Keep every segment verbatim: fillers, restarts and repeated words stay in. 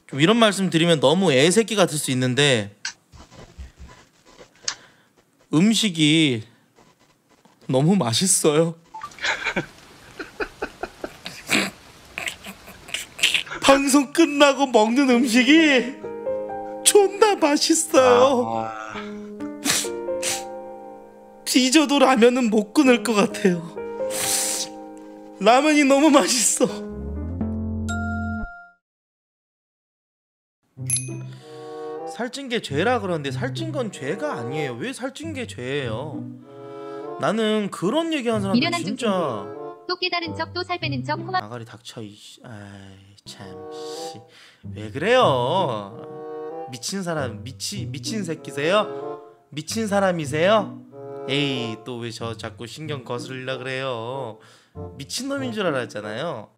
좀 이런 말씀 드리면 너무 애새끼 같을 수 있는데 음식이 너무 맛있어요. 방송 끝나고 먹는 음식이 존나 맛있어요. 아... 잊어도 라면은 못 끊을 것 같아요. 라면이 너무 맛있어. 살찐 게 죄라 그러는데 살찐 건 죄가 아니에요. 왜 살찐 게 죄예요? 나는 그런 얘기하는 사람들 진짜 또 깨달은 척 또 살 빼는 척 코마... 아가리 닥쳐. 이씨. 아이 참 씨. 왜 그래요? 미친 사람 미치 미친 새끼세요? 미친 사람이세요? 에이 또 왜 저 자꾸 신경 거슬리려 그래요? 미친놈인 줄 알았잖아요.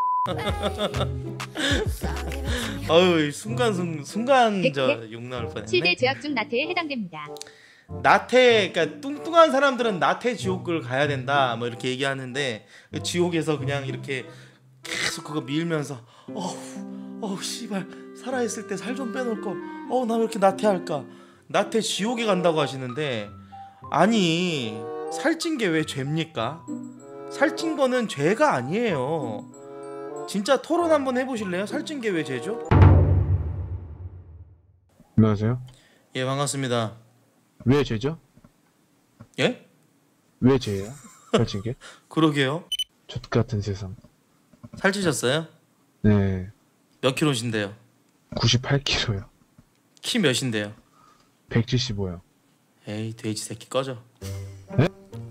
어우 순간 순, 순간 저 욕 나올 뻔했네. 칠대 죄악 중 나태에 해당됩니다. 나태, 그러니까 뚱뚱한 사람들은 나태 지옥을 가야 된다 뭐 이렇게 얘기하는데 지옥에서 그냥 이렇게 계속 그거 밀면서 어우 어우 씨발 살아있을 때 살 좀 빼놓을 거 어우 나 왜 이렇게 나태할까. 나태 지옥에 간다고 하시는데 아니 살찐 게 왜 죄입니까? 살찐 거는 죄가 아니에요. 진짜 토론 한번 해보실래요? 살찐 게 왜 죄죠? 안녕하세요. 예 반갑습니다. 왜 죄죠? 예? 왜 죄예요? 살찐 게? 그러게요. 족 같은 세상. 살찌셨어요? 네. 몇 킬로신데요? 구십팔 킬로요. 키 몇인데요? 백칠십오요. 에이 돼지 새끼 꺼져. 네?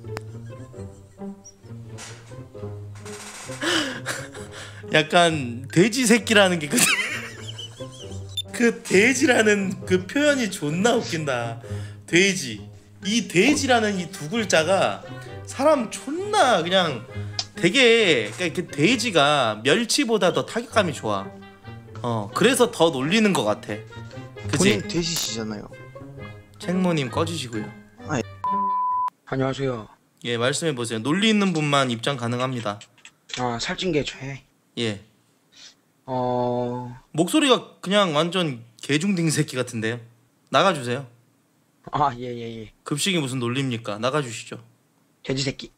약간 돼지 새끼라는 게 그 그 돼지라는 그 표현이 존나 웃긴다. 돼지. 이 돼지라는 이 두 글자가 사람 존나 그냥 되게 그러니까 돼지가 멸치보다 더 타격감이 좋아. 어 그래서 더 놀리는 것 같아. 그치? 본인 돼지시잖아요. 책모님 꺼주시고요. 아, 안녕하세요. 예 말씀해보세요. 논리 있는 분만 입장 가능합니다. 아 살찐 게 죄. 예. 어... 목소리가 그냥 완전 개중딩 새끼 같은데요. 나가주세요. 아 예예예. 예, 예. 급식이 무슨 논리입니까? 나가주시죠. 돼지 새끼.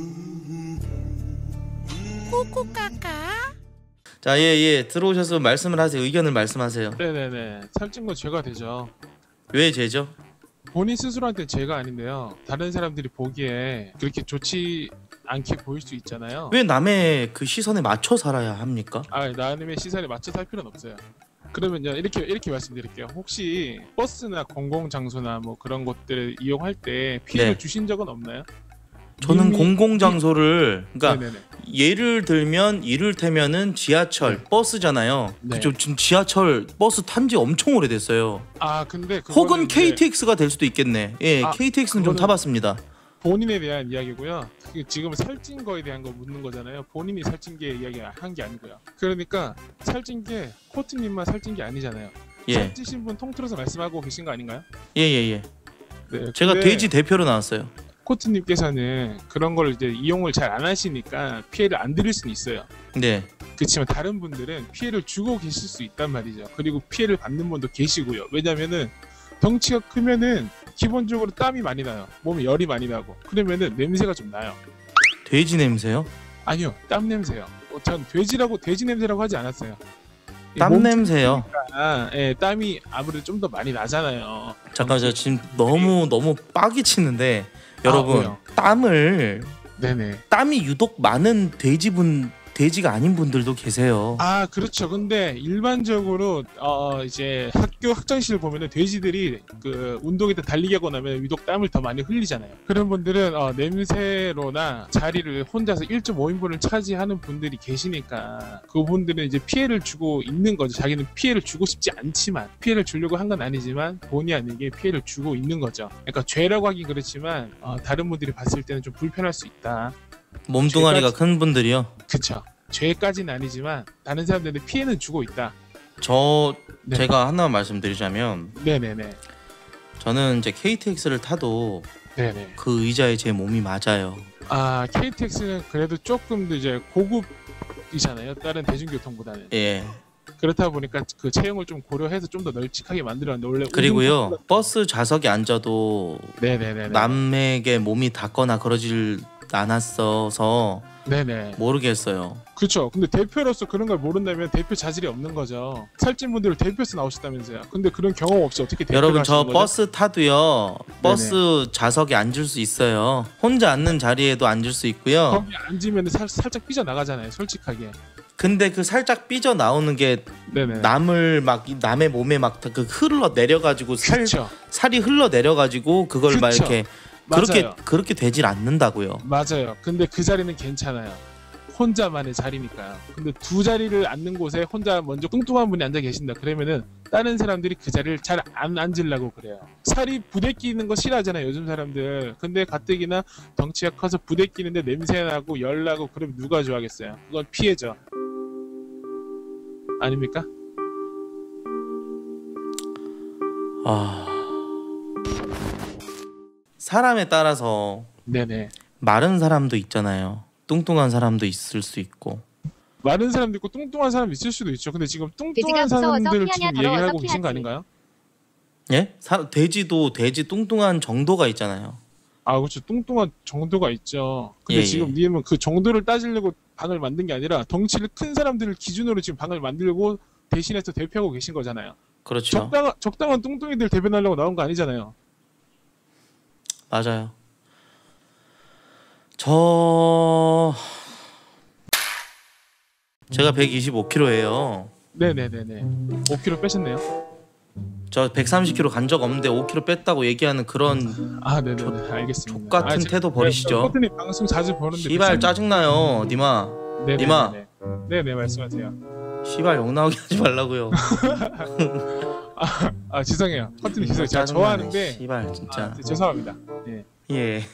꼬꼬까까. 자, 예, 예. 들어오셔서 말씀을 하세요. 의견을 말씀하세요. 네네네. 살찐 건 죄가 되죠. 왜 죄죠? 본인 스스로한테 죄가 아닌데요. 다른 사람들이 보기에 그렇게 좋지 않게 보일 수 있잖아요. 왜 남의 그 시선에 맞춰 살아야 합니까? 아, 남의 시선에 맞춰 살 필요는 없어요. 그러면요 이렇게 이렇게 말씀드릴게요. 혹시 버스나 공공 장소나 뭐 그런 것들을 이용할 때 피해를 네. 주신 적은 없나요? 저는 이미... 공공 장소를 그러니까 네네네. 예를 들면 이를테면은 지하철, 네. 버스잖아요. 네. 저 지금 지하철 버스 탄지 엄청 오래됐어요. 아 근데 혹은 이제... 케이티엑스가 될 수도 있겠네. 예, 아, 케이티엑스는 좀 타봤습니다. 본인에 대한 이야기고요. 지금 살찐 거에 대한 거 묻는 거잖아요. 본인이 살찐 게 이야기 한 게 아니고요. 그러니까 살찐 게 코트님만 살찐 게 아니잖아요. 예. 살찌신 분 통틀어서 말씀하고 계신 거 아닌가요? 예예예. 예, 예. 네, 제가 돼지 대표로 나왔어요. 코트님께서는 그런 걸 이제 이용을 잘 안 하시니까 피해를 안 드릴 수는 있어요. 네. 그렇지만 다른 분들은 피해를 주고 계실 수 있단 말이죠. 그리고 피해를 받는 분도 계시고요. 왜냐면은 덩치가 크면은 기본적으로 땀이 많이 나요. 몸에 열이 많이 나고 그러면은 냄새가 좀 나요. 돼지 냄새요? 아니요, 땀 냄새요. 어, 전 돼지라고 돼지 냄새라고 하지 않았어요. 땀 냄새요? 예, 땀이 아무래도 좀 더 많이 나잖아요. 잠깐 저 지금 너무 너무 빡이 치는데 여러분 아, 땀을 네네 땀이 유독 많은 돼지분 돼지가 아닌 분들도 계세요. 아 그렇죠. 근데 일반적으로 어 이제 학교 학창시절 보면은 돼지들이 그 운동에다 달리기 하고 나면 유독 땀을 더 많이 흘리잖아요. 그런 분들은 어, 냄새로나 자리를 혼자서 일 점 오 인분을 차지하는 분들이 계시니까 그분들은 이제 피해를 주고 있는 거죠. 자기는 피해를 주고 싶지 않지만 피해를 주려고 한 건 아니지만 본의 아니게 피해를 주고 있는 거죠. 그러니까 죄라고 하긴 그렇지만 어, 다른 분들이 봤을 때는 좀 불편할 수 있다. 몸뚱아리가 죄까지... 큰 분들이요? 그쵸. 죄까지는 아니지만 다른 사람들한테 피해는 주고 있다. 저 네. 제가 하나 말씀드리자면 네네네. 저는 이제 케이티엑스를 타도 네네. 그 의자에 제 몸이 맞아요. 아 케이티엑스는 그래도 조금 더 이제 고급이잖아요. 다른 대중교통보다는. 예. 그렇다 보니까 그 체형을 좀 고려해서 좀 더 널찍하게 만들었는데 원래 그리고요 우승- 버스 좌석에 앉아도 네네네. 남에게 몸이 닿거나 그러질 않았어서 네네. 모르겠어요. 그렇죠. 근데 대표로서 그런 걸 모른다면 대표 자질이 없는 거죠. 살찐 분들 대표에서 나오셨다면서요. 근데 그런 경험 없이 어떻게 대표를 여러분 저 하시는 거죠? 버스 타도요 버스 좌석에 앉을 수 있어요. 혼자 앉는 자리에도 앉을 수 있고요. 거기 앉으면 살, 살짝 삐져 나가잖아요. 솔직하게. 근데 그 살짝 삐져 나오는 게 네네. 남을 막 이- 남의 몸에 막 그 흘러 내려가지고 살 그렇죠. 살이 흘러 내려가지고 그걸 막 그쵸. 이렇게 그렇게 맞아요. 그렇게 되질 않는다고요. 맞아요. 근데 그 자리는 괜찮아요. 혼자만의 자리니까요. 근데 두 자리를 앉는 곳에 혼자 먼저 뚱뚱한 분이 앉아 계신다. 그러면은 다른 사람들이 그 자리를 잘 안 앉으려고 그래요. 살이 부대끼는 거 싫어하잖아요. 요즘 사람들. 근데 가뜩이나 덩치가 커서 부대끼는데 냄새나고 열나고 그러면 누가 좋아하겠어요. 그건 피해죠. 아닙니까? 아 사람에 따라서 네네. 마른 사람도 있잖아요. 뚱뚱한 사람도 있을 수 있고. 마른 사람도 있고 뚱뚱한 사람 있을 수도 있죠. 근데 지금 돼지가 뚱뚱한 무서워서 사람들 피하냐, 지금 더러워서 얘기하고 계신 거 피하지. 아닌가요? 예? 사, 돼지도 돼지 뚱뚱한 정도가 있잖아요. 아 그렇죠. 뚱뚱한 정도가 있죠. 근데 예, 지금 예. 님은 그 정도를 따지려고 방을 만든 게 아니라 덩치를 큰 사람들을 기준으로 지금 방을 만들고 대신해서 대표하고 계신 거잖아요. 그렇죠. 적당한 적당한 뚱뚱이들 대변하려고 나온 거 아니잖아요. 맞아요. 저 제가 백이십오 킬로그램예요. 네네네네. 오 킬로그램 빼셨네요. 저 백삼십 킬로그램 간 적 없는데 오 킬로그램 뺐다고 얘기하는 그런 아 네네네. 알겠습니다. 족 같은 아, 지금 태도 버리시죠. 코트님 방송 자주 보는데 시발 짜증나요, 니마. 네네네. 이마. 네네 말씀하세요. 시발 욕 나오게 하지 말라고요. 아, 아 죄송해요. 코트님 죄송해요. 제가 짜증나네, 좋아하는데 시발 진짜. 아, 죄송합니다. 예. 예.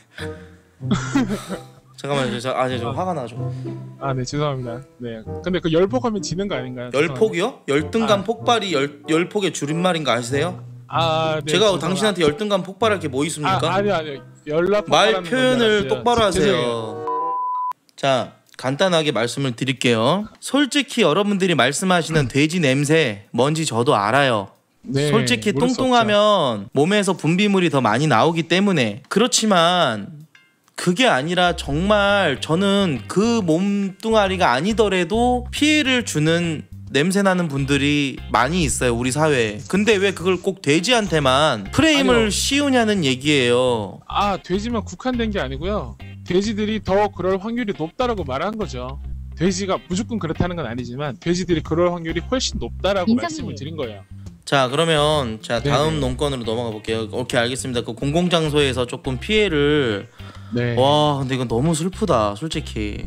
잠깐만요. 저, 아, 저, 저 화가 나죠. 아 네 죄송합니다. 네. 근데 그 열폭하면 지는 거 아닌가요? 열폭이요? 열등감 아. 폭발이 열 열폭의 줄임말인 거 아세요? 아, 네, 제가 죄송합니다. 당신한테 열등감 폭발할 게 뭐 있습니까? 아, 아니요, 아니요. 연락 말 표현을 똑바로 하세요. 죄송해요. 자, 간단하게 말씀을 드릴게요. 솔직히 여러분들이 말씀하시는 돼지 냄새 뭔지 저도 알아요. 네, 솔직히 모를 수 뚱뚱하면 몸에서 분비물이 더 많이 나오기 때문에. 그렇지만 그게 아니라 정말 저는 그 몸뚱아리가 아니더라도 피해를 주는 냄새 나는 분들이 많이 있어요, 우리 사회에. 근데 왜 그걸 꼭 돼지한테만 프레임을 아니요. 씌우냐는 얘기예요. 아 돼지만 국한된 게 아니고요. 돼지들이 더 그럴 확률이 높다라고 말한 거죠. 돼지가 무조건 그렇다는 건 아니지만 돼지들이 그럴 확률이 훨씬 높다라고 인성이. 말씀을 드린 거예요. 자, 그러면 자 다음 네네. 논건으로 넘어가 볼게요. 오케이, 알겠습니다. 그 공공장소에서 조금 피해를 네. 와, 근데 이건 너무 슬프다, 솔직히.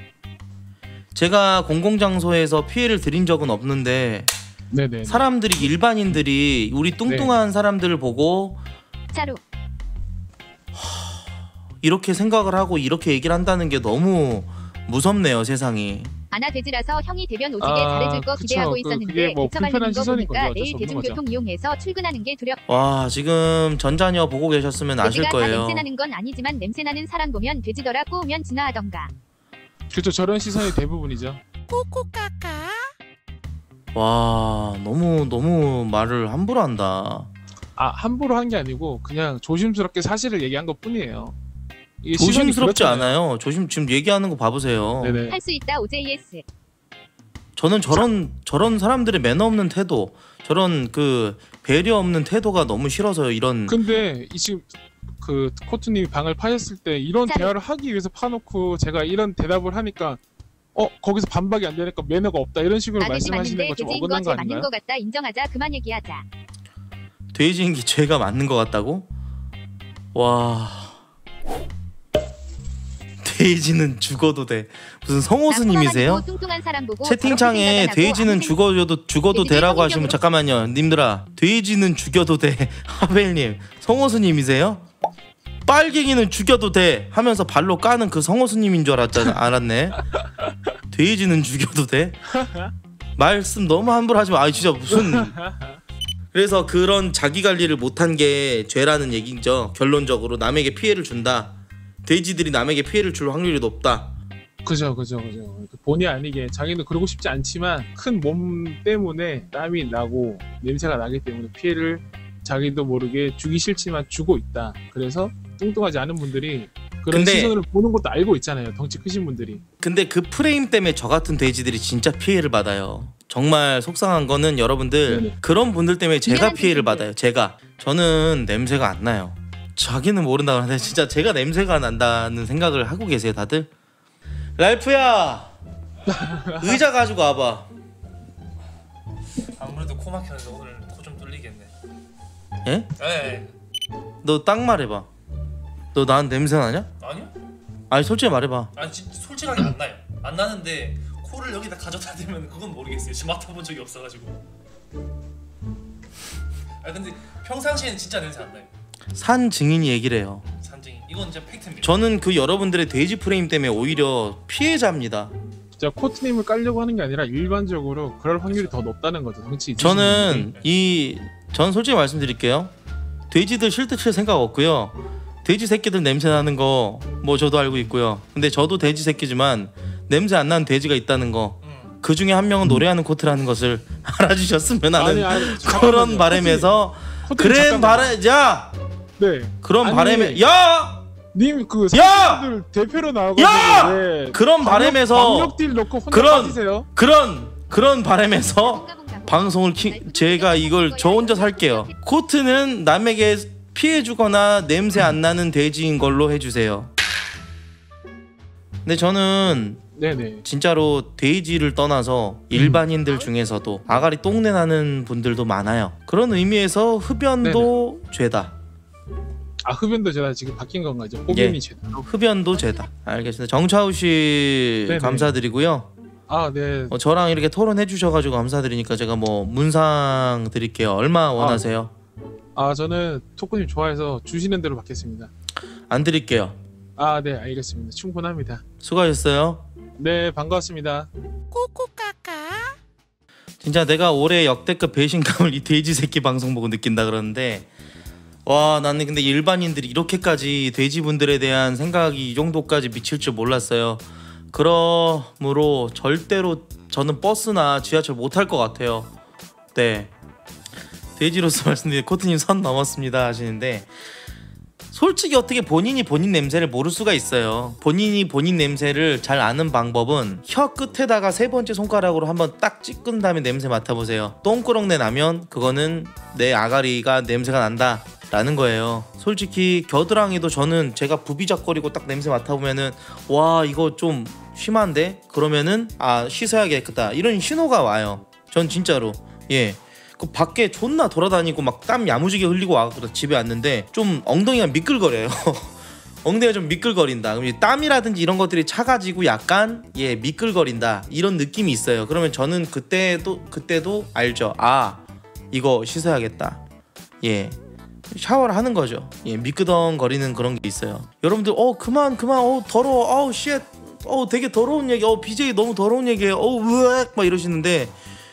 제가 공공장소에서 피해를 드린 적은 없는데 네네. 사람들이 일반인들이 우리 뚱뚱한 사람들을 보고 차로 이렇게 생각을 하고 이렇게 얘기를 한다는 게 너무 무섭네요, 세상이. 아나 돼지라서 형이 대변 오지게 아, 잘해줄 거 그쵸. 기대하고 그- 있었는데 그게 뭐 대처 말리는 불편한 거 시선인 보니까 거죠. 어쩔 내일 수 없는 대중교통 이용해서 출근하는 게 두렵. 와, 지금 전자녀 보고 계셨으면 아실 돼지가 다 거예요. 냄새나는 건 아니지만 냄새나는 사람 보면 돼지더라 꼬우면 진화하던가. 그렇죠. 저런 시선이 대부분이죠. 와, 너무 너무 말을 함부로 한다. 아 함부로 한 게 아니고 그냥 조심스럽게 사실을 얘기한 것 뿐이에요. 이게 시선이 조심스럽지 그렇잖아요. 않아요. 조심 지금 얘기하는 거 봐보세요. 네네. 할 수 있다 오제이에스. 저는 저런 저런 사람들의 매너 없는 태도, 저런 그 배려 없는 태도가 너무 싫어서요. 이런 근데 이 지금 그 코트님이 방을 파셨을 때 이런 자, 대화를 하기 위해서 파놓고 제가 이런 대답을 하니까 어 거기서 반박이 안 되니까 매너가 없다 이런 식으로 아 돼지 말씀하시는 맞는데 거 좀 돼지인 어긋난 거 거제 맞는 아닌가요? 거 같다 인정하자 그만 얘기하자. 돼지인 게 죄가 맞는 것 같다고? 와, 돼지는 죽어도 돼. 무슨 성호스님이세요? 뚱뚱한 사람 보고 채팅창에 저렇게 생각하고 돼지는 하는 죽어도 죽어도 돼지들 되라고 성인용으로- 하시면 잠깐만요, 님들아. 돼지는 죽여도 돼. 하벨님, 성호스님이세요? 빨갱이는 죽여도 돼 하면서 발로 까는 그 성호스님인 줄 알았잖아. 알았네. 돼지는 죽여도 돼? 말씀 너무 함부로 하지 마. 아 진짜 무슨. 그래서 그런 자기 관리를 못한 게 죄라는 얘기죠. 결론적으로 남에게 피해를 준다. 돼지들이 남에게 피해를 줄 확률이 높다. 그죠, 그죠, 그죠. 본의 아니게 자기는 그러고 싶지 않지만 큰 몸 때문에 땀이 나고 냄새가 나기 때문에 피해를 자기도 모르게 주기 싫지만 주고 있다. 그래서 뚱뚱하지 않은 분들이 그런 근데- 시선을 보는 것도 알고 있잖아요. 덩치 크신 분들이. 근데 그 프레임 때문에 저 같은 돼지들이 진짜 피해를 받아요. 정말 속상한 거는 여러분들 네네. 그런 분들 때문에 제가 미안한 피해를 돼지들. 받아요. 제가 저는 냄새가 안 나요. 자기는 모른다 그러는데 진짜 제가 냄새가 난다는 생각을 하고 계세요 다들? 랄프야 의자 가지고 와봐. 아무래도 코 막혔는데 오늘 코 좀 뚫리겠네. 예? 에 너 딱 말해봐. 너 나한테 냄새 나냐? 아니요? 아니 솔직히 말해봐. 아니 진, 솔직하게 안 나요. 안 나는데 코를 여기다 가져다 대면 그건 모르겠어요. 지금 맡아본 적이 없어가지고. 아 근데 평상시에는 진짜 냄새 안 나요. 산 증인이 얘기를 해요. 산증이 이건 진짜 팩트입니다. 저는 그 여러분들의 돼지 프레임 때문에 오히려 피해자입니다. 진짜 코트님을 깔려고 하는 게 아니라 일반적으로 그럴 확률이 더 높다는 거죠. 덩치 있으신 저는 이 전 솔직히 말씀드릴게요. 돼지들 실드 칠 생각 없고요. 돼지 새끼들 냄새 나는 거 뭐 저도 알고 있고요. 근데 저도 돼지 새끼지만 냄새 안 나는 돼지가 있다는 거. 음. 그 중에 한 명은 노래하는 코트라는 것을 알아주셨으면 하는 아니, 아니, 그런 잠깐만요. 바람에서 코트님 그런 잠깐만요. 바람 야 네. 그런 아니, 바람에 야 님 그 야! 사람들 대표로 나와가지고 야! 왜 그런 바람에서 방역딜 넣고 혼자 그런- 빠지세요? 그런 그런 바람에서 방송을 키, 제가 이걸 저 혼자 살게요. 코트는 남에게 피해 주거나 냄새 안 나는 돼지인 걸로 해주세요. 근데 저는 네네. 진짜로 돼지를 떠나서 일반인들 중에서도 아가리 똥내 나는 분들도 많아요. 그런 의미에서 흡연도 죄다. 아 흡연도 제가 지금 바뀐 건가요? 호흡이 예. 제대로. 흡연도 죄다. 알겠습니다. 정차우 씨 네네. 감사드리고요. 아 네. 어, 저랑 이렇게 토론해 주셔가지고 감사드리니까 제가 뭐 문상 드릴게요. 얼마 원하세요? 아 저는 토크님 좋아해서 주시는 대로 받겠습니다. 안 드릴게요. 아 네 알겠습니다. 충분합니다. 수고하셨어요. 네 반갑습니다. 진짜 내가 올해 역대급 배신감을 이 돼지 새끼 방송 보고 느낀다 그러는데 와 나는 근데 일반인들이 이렇게까지 돼지분들에 대한 생각이 이 정도까지 미칠 줄 몰랐어요. 그러므로 절대로 저는 버스나 지하철 못 탈 것 같아요. 네 돼지로서 말씀드린 코트님 선 넘었습니다 하시는데 솔직히 어떻게 본인이 본인 냄새를 모를 수가 있어요. 본인이 본인 냄새를 잘 아는 방법은 혀 끝에다가 세 번째 손가락으로 한번 딱 찍은 다음에 냄새 맡아보세요. 똥꾸렁내 나면 그거는 내 아가리가 냄새가 난다 라는 거예요. 솔직히 겨드랑이도 저는 제가 부비적거리고 딱 냄새 맡아보면은 와 이거 좀 심한데? 그러면은 아 씻어야겠다 이런 신호가 와요. 전 진짜로 예. 그 밖에 존나 돌아다니고 막 땀 야무지게 흘리고 와서 집에 왔는데 좀 엉덩이가 미끌거려요. 엉덩이가 좀 미끌거린다. 그럼 이 땀이라든지 이런 것들이 차가지고 약간 예 미끌거린다 이런 느낌이 있어요. 그러면 저는 그때도 그때도 알죠. 아 이거 씻어야겠다. 예 샤워를 하는 거죠. 예 미끄덩거리는 그런 게 있어요. 여러분들 어 그만 그만 어 더러워 어우 쉣 어 되게 더러운 얘기 어 비제이 너무 더러운 얘기예요. 어 으악 막 이러시는데.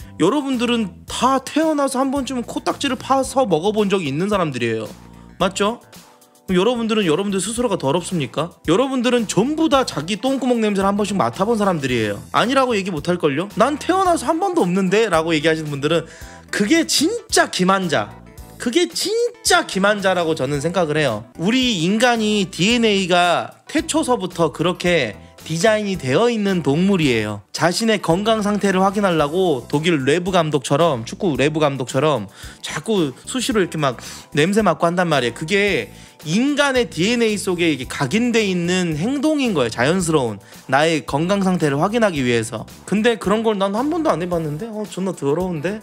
여러분들은 다 태어나서 한 번쯤은 코딱지를 파서 먹어본 적이 있는 사람들이에요. 맞죠? 여러분들은 여러분들 스스로가 더럽습니까? 여러분들은 전부 다 자기 똥구멍 냄새를 한 번씩 맡아본 사람들이에요. 아니라고 얘기 못할걸요? 난 태어나서 한 번도 없는데? 라고 얘기하시는 분들은 그게 진짜 기만자. 그게 진짜 기만자라고 저는 생각을 해요. 우리 인간이 디엔에이가 태초서부터 그렇게 디자인이 되어 있는 동물이에요. 자신의 건강 상태를 확인하려고 독일 레브 감독처럼 축구 레브 감독처럼 자꾸 수시로 이렇게 막 냄새 맡고 한단 말이에요. 그게 인간의 디엔에이 속에 이게 각인돼 있는 행동인 거예요. 자연스러운 나의 건강 상태를 확인하기 위해서. 근데 그런 걸 난 한 번도 안 해봤는데 어 존나 더러운데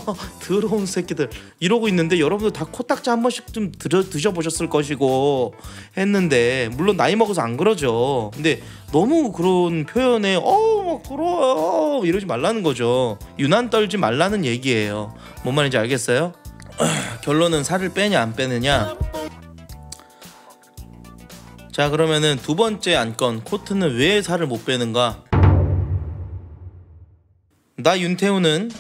더러운 새끼들 이러고 있는데 여러분들 다 코딱지 한 번씩 좀 드셔, 드셔보셨을 것이고 했는데 물론 나이 먹어서 안 그러죠. 근데 너무 그런 표현에 어막 더러워 이러지 말라는 거죠. 유난 떨지 말라는 얘기예요. 뭔 말인지 알겠어요? 결론은 살을 빼냐 안 빼느냐. 자 그러면은 두 번째 안건 코트는 왜 살을 못 빼는가. 나 윤태우는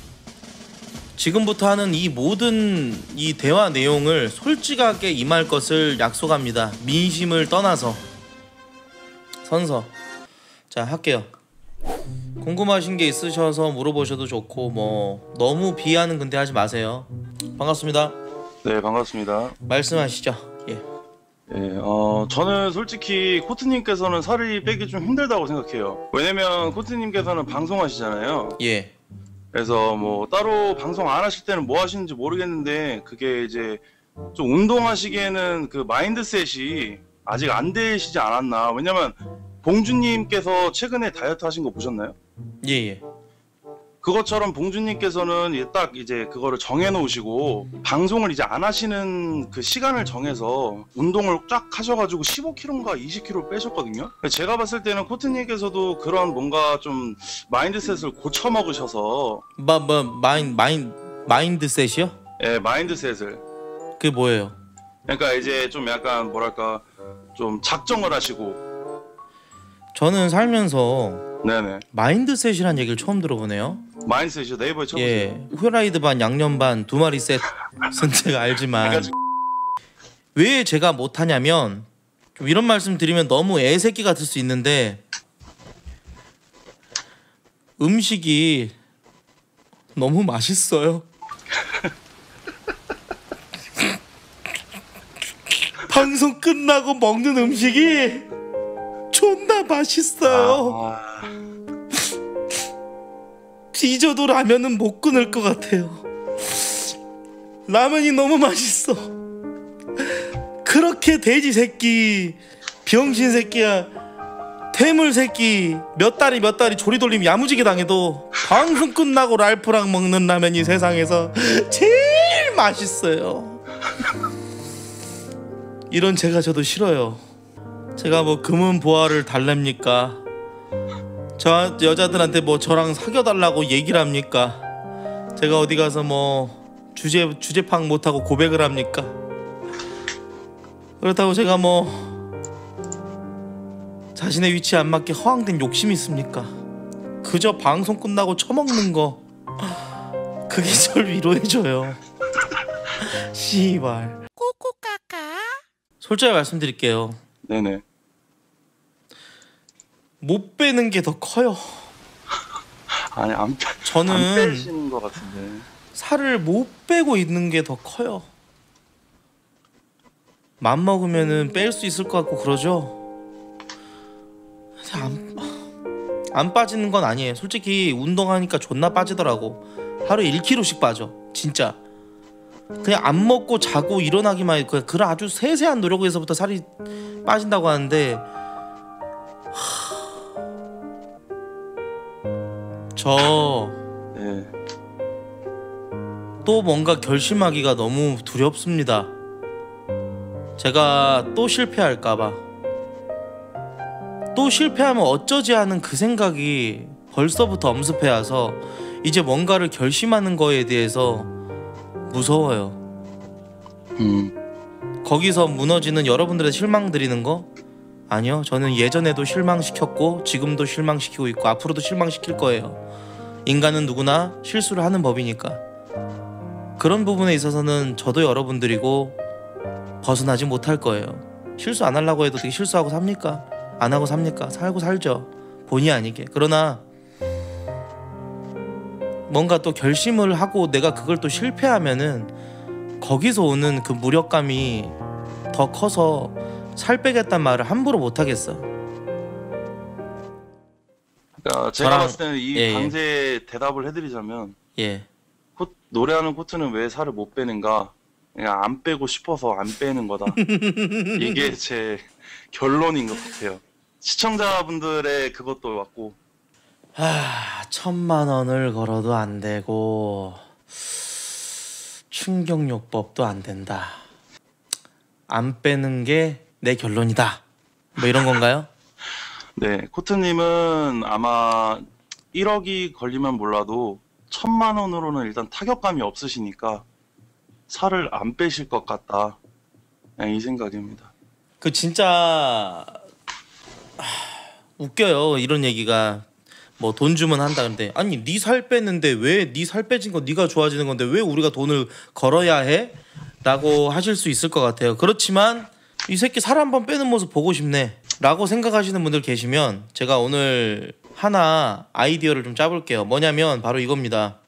지금부터 하는 이 모든 이 대화 내용을 솔직하게 임할 것을 약속합니다. 민심을 떠나서 선서 자, 할게요. 궁금하신 게 있으셔서 물어보셔도 좋고 뭐 너무 비하는 근데 하지 마세요. 반갑습니다. 네, 반갑습니다. 말씀하시죠. 예. 예, 어, 저는 솔직히 코트님께서는 살이 빼기 좀 힘들다고 생각해요. 왜냐면 코트님께서는 방송하시잖아요. 예. 그래서 뭐 따로 방송 안 하실 때는 뭐 하시는지 모르겠는데 그게 이제 좀 운동하시기에는 그 마인드셋이 아직 안 되시지 않았나. 왜냐면 봉주님께서 최근에 다이어트 하신 거 보셨나요? 예, 예. 그것처럼 봉주님께서는 이제 딱 이제 그거를 정해놓으시고 방송을 이제 안 하시는 그 시간을 정해서 운동을 쫙 하셔가지고 십오 킬로그램인가 이십 킬로그램 빼셨거든요. 제가 봤을 때는 코트님께서도 그런 뭔가 좀 마인드셋을 고쳐 먹으셔서 뭐, 뭐 마인 마인 마인드셋이요? 예, 마인드셋을 그게 뭐예요? 그러니까 이제 좀 약간 뭐랄까 좀 작정을 하시고. 저는 살면서 네네. 마인드셋이란 얘기를 처음 들어보네요. 마인드셋이요. 네이버에 쳐보세요. 예, 후라이드 반 양념 반 두 마리 셋은 제가 알지만 그러니까 왜 제가 못하냐면 좀 이런 말씀 드리면 너무 애새끼 같을 수 있는데 음식이 너무 맛있어요. 방송 끝나고 먹는 음식이 존나 맛있어요. 아... 뒤져도 라면은 못 끊을 것 같아요. 라면이 너무 맛있어. 그렇게 돼지 새끼, 병신 새끼야, 태물 새끼 몇 달이 몇 달이 조리돌림 야무지게 당해도 방송 끝나고 랄프랑 먹는 라면이 세상에서 제일 맛있어요. 이런 제가 저도 싫어요. 제가 뭐 금은 보화를 달랍니까? 저 여자들한테 뭐 저랑 사귀어달라고 얘기를 합니까? 제가 어디 가서 뭐 주제 주제 파악 못하고 고백을 합니까? 그렇다고 제가 뭐 자신의 위치에 안 맞게 허황된 욕심이 있습니까? 그저 방송 끝나고 처먹는 거 그게 절 위로해줘요. 씨발. 꼬꼬까까. 솔직히 말씀드릴게요. 네네. 못 빼는 게 더 커요. 아니 안, 빼, 저는 안 빼시는 것 같은데. 살을 못 빼고 있는 게 더 커요. 맘 먹으면은 뺄 수 있을 것 같고 그러죠. 안, 안 빠지는 건 아니에요. 솔직히 운동하니까 존나 빠지더라고. 하루에 일 킬로그램씩 빠져. 진짜. 그냥 안 먹고 자고 일어나기만 해도 그런 아주 세세한 노력에서부터 살이 빠진다고 하는데 저 네. 또 뭔가 결심하기가 너무 두렵습니다. 제가 또 실패할까봐. 또 실패하면 어쩌지 하는 그 생각이 벌써부터 엄습해와서 이제 뭔가를 결심하는 거에 대해서 무서워요. 음. 거기서 무너지는 여러분들의 실망 드리는 거? 아니요. 저는 예전에도 실망시켰고 지금도 실망시키고 있고 앞으로도 실망시킬 거예요. 인간은 누구나 실수를 하는 법이니까. 그런 부분에 있어서는 저도 여러분들이고 벗어나지 못할 거예요. 실수 안 하려고 해도 어떻게 실수하고 삽니까? 안 하고 삽니까? 살고 살죠. 본의 아니게. 그러나 뭔가 또 결심을 하고 내가 그걸 또 실패하면은 거기서 오는 그 무력감이 더 커서 살 빼겠단 말을 함부로 못 하겠어. 그러니까 제가 저랑- 봤을 때는 이 예, 예. 강제 대답을 해드리자면 예. 코, 노래하는 코트는 왜 살을 못 빼는가? 그냥 안 빼고 싶어서 안 빼는 거다. 이게 제 결론인 것 같아요. 시청자분들의 그것도 왔고. 하, 천만 원을 걸어도 안 되고 충격요법도 안 된다. 안 빼는 게 내 결론이다. 뭐 이런 건가요? 네, 코트님은 아마 일억이 걸리면 몰라도 천만 원으로는 일단 타격감이 없으시니까 살을 안 빼실 것 같다. 그냥 이 생각입니다. 그 진짜 하, 웃겨요. 이런 얘기가 뭐 돈 주면 한다 근데 아니 네 살 뺐는데 왜 네 살 빼진 거 네가 좋아지는 건데 왜 우리가 돈을 걸어야 해? 라고 하실 수 있을 것 같아요. 그렇지만 이 새끼 살 한 번 빼는 모습 보고 싶네. 라고 생각하시는 분들 계시면 제가 오늘 하나 아이디어를 좀 짜볼게요. 뭐냐면 바로 이겁니다.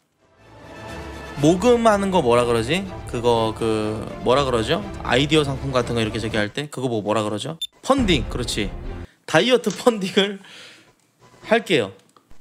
모금하는 거 뭐라 그러지? 그거 그 뭐라 그러죠? 아이디어 상품 같은 거 이렇게 저기 할 때 그거 뭐 뭐라 그러죠? 펀딩. 그렇지. 다이어트 펀딩을 할게요.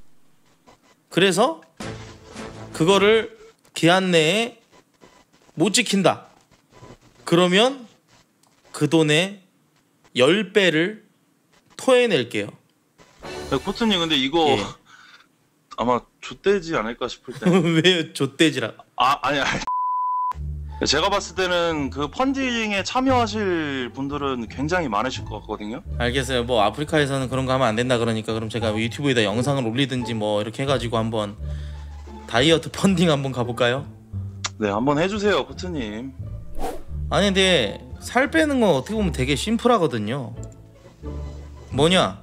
그래서 그거를 기한 내에 못 지킨다. 그러면 그 돈의 십 배를 토해낼게요. 네, 코트님 근데 이거 예. 아마 좆되지 않을까 싶을 때. 왜 좆대지라. 아 아니 아니. 제가 봤을 때는 그 펀딩에 참여하실 분들은 굉장히 많으실 것 같거든요. 알겠어요. 뭐 아프리카에서는 그런 거 하면 안 된다 그러니까 그럼 제가 유튜브에다 영상을 올리든지 뭐 이렇게 해가지고 한번 다이어트 펀딩 한번 가볼까요? 네, 한번 해주세요, 코트님. 아니 근데 살 빼는 건 어떻게 보면 되게 심플하거든요. 뭐냐?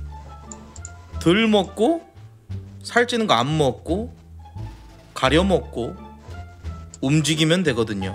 덜 먹고 살찌는 거 안 먹고 가려 먹고 움직이면 되거든요.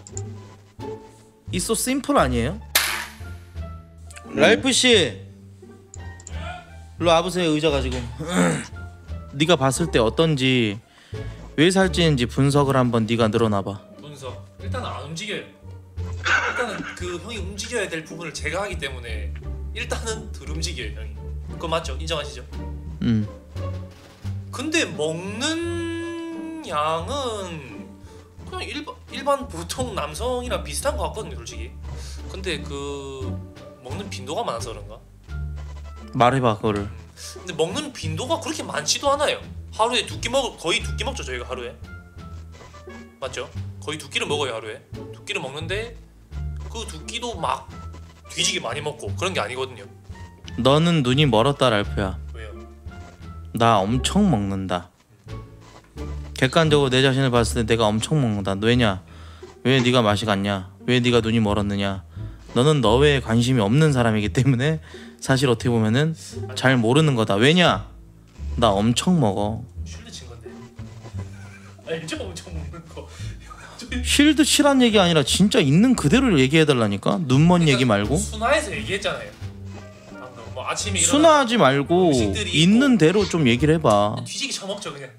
이소 심플 아니에요? 음. 랄프 씨, 일로 와보세요. 의자 가지고. 네가 봤을 때 어떤지, 왜 살찌는지 분석을 한번 네가 늘어놔봐. 분석. 일단은 안 움직여요. 일단은 그 형이 움직여야 될 부분을 제가 하기 때문에 일단은 덜 움직여요 형이. 그거 맞죠? 인정하시죠? 음. 근데 먹는 양은 그냥 일반, 일반 보통 남성이랑 비슷한 것 같거든요 솔직히. 근데 그 먹는 빈도가 많아서 그런가? 말해봐 그거를. 근데 먹는 빈도가 그렇게 많지도 않아요. 하루에 두 끼 먹 거의 두 끼 먹죠 저희가 하루에. 맞죠? 거의 두 끼를 먹어요 하루에. 두 끼를 먹는데 그 두 끼도 막 뒤지게 많이 먹고 그런 게 아니거든요. 너는 눈이 멀었다 랄프야. 왜요? 나 엄청 먹는다. 객관적으로 내 자신을 봤을 때 내가 엄청 먹는다. 왜냐? 왜 네가 맛이 갔냐? 왜 네가 눈이 멀었느냐? 너는 너 외에 관심이 없는 사람이기 때문에 사실 어떻게 보면은 잘 모르는 거다. 왜냐? 나 엄청 먹어. 쉴드 친 건데. 알죠? 엄청 먹는 거. 쉴드 치란 얘기 아니라 진짜 있는 그대로 얘기해달라니까. 눈먼 얘기 말고. 순화해서 얘기했잖아요. 방금 뭐 아침에 일어나 순화하지 말고 음식들이 있는 대로 좀 얘기를 해봐. 뒤지기 처먹죠 그냥.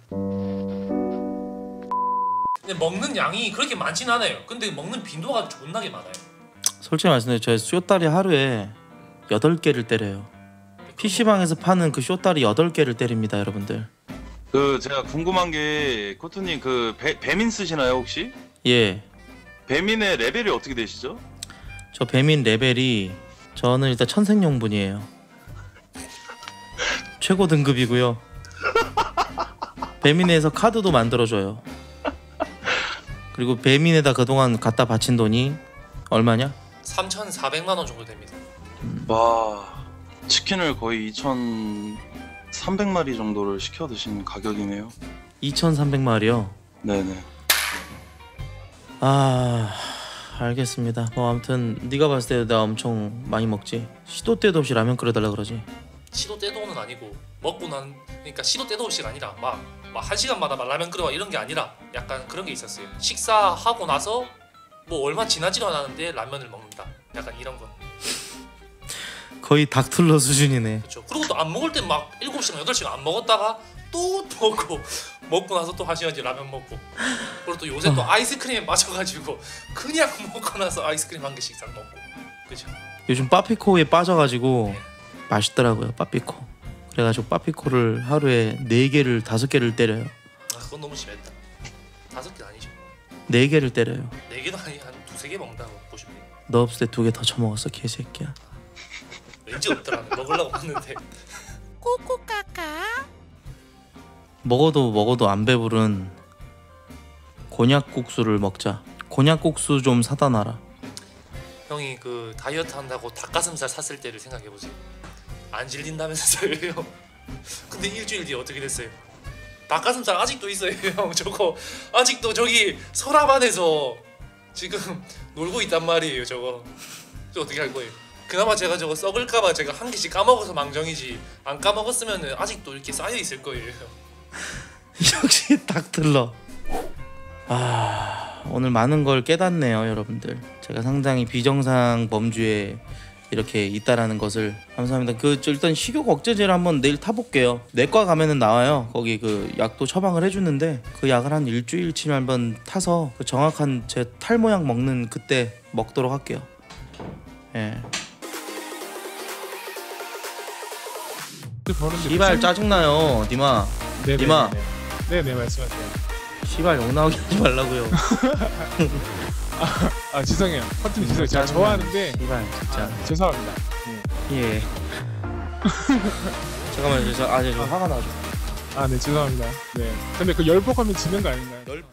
근데 먹는 양이 그렇게 많진 않아요. 근데 먹는 빈도가 존나게 많아요. 솔직히 말씀드려 저 쇼다리 하루에 여덟 개를 때려요. 피시방에서 파는 그 쇼다리 여덟 개를 때립니다 여러분들. 그 제가 궁금한 게 코트님 그 배, 배민 쓰시나요 혹시? 예. 배민의 레벨이 어떻게 되시죠? 저 배민 레벨이 저는 일단 천생용분이에요. 최고 등급이고요. 배민에서 카드도 만들어줘요. 그리고 배민에다 그동안 갖다 바친 돈이 얼마냐? 삼천사백만 원 정도 됩니다. 와, 치킨을 거의 이천삼백 마리 정도를 시켜 드신 가격이네요. 이천삼백 마리요? 네네. 아... 알겠습니다. 뭐 아무튼 네가 봤을 때 내가 엄청 많이 먹지. 시도 때도 없이 라면 끓여달라 그러지. 시도 때도는 아니고 먹고 난 그러니까 시도 때도 없이가 아니라 막 막 한 시간마다 막 라면 끓여 이런 게 아니라 약간 그런 게 있었어요. 식사하고 나서 뭐 얼마 지나지도 않았는데 라면을 먹는다. 약간 이런 거. 거의 닥틀러 수준이네. 그렇죠. 그리고 또 안 먹을 때 막 일곱 시간 여덟 시간 안 먹었다가 또 먹고 먹고 나서 또 한 시간 뒤에 라면 먹고. 그리고 또 요새 또 아이스크림에 빠져가지고 그냥 먹고 나서 아이스크림 한 개씩 싹 먹고. 그렇죠. 요즘 빠피코에 빠져가지고 맛있더라고요. 빠피코. 그래가지고 빠피코를 하루에 네 개를 다섯 개를 때려요. 아 그건 너무 심했다. 다섯 개 아니죠. 네 개를 때려요. 네 개도 아니 한 두세 개 먹는다고 보시면 돼요. 너 없을 때 두 개 더 처먹었어 개새끼야. 왠지 없더라. 먹으려고 봤는데. 먹어도 먹어도 안 배부른 곤약국수를 먹자. 곤약국수 좀 사다 놔라. 형이 그 다이어트 한다고 닭가슴살 샀을 때를 생각해 보세요. 안 질린다면서요. 근데 일주일 뒤에 어떻게 됐어요? 닭가슴살 아직도 있어요 형. 저거 아직도 저기 서랍 안에서 지금 놀고 있단 말이에요. 저거 저 어떻게 할 거예요? 그나마 제가 저거 썩을까봐 제가 한 개씩 까먹어서 망정이지 안 까먹었으면 아직도 이렇게 쌓여 있을 거예요. 역시 닥틀러. 아 오늘 많은 걸 깨닫네요 여러분들. 제가 상당히 비정상 범주에 이렇게 있다라는 것을 감사합니다. 그 저 일단 식욕 억제제를 한번 내일 타볼게요. 내과 가면은 나와요. 거기 그 약도 처방을 해주는데 그 약을 한 일주일치를 한번 타서 그 정확한 제 탈모약 먹는 그때 먹도록 할게요. 예. 시발 짜증나요, 니마. 네네. 니마. 네네 말씀하세요. 시발 욕 나오게 하지 말라고요. 아 죄송해요. 커튼 죄송해요. 제가 짜증나. 좋아하는데 시발 진짜. 죄송합니다. 네. 예. 잠깐만요. 저, 아, 저 화가 나죠. 아 네 죄송합니다. 네. 근데 그 열폭하면 지는 거 아닌가요? 열